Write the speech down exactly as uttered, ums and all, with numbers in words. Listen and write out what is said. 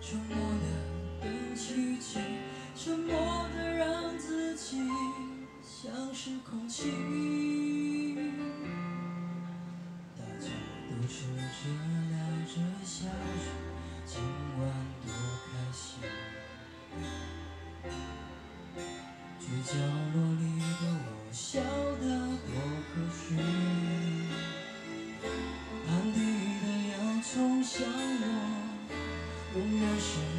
沉默的等奇迹，沉默的让自己像是空气。大家都吃着聊着笑着，今晚多开心。最角落里的我笑得多可惜，盘底的洋葱像我永远是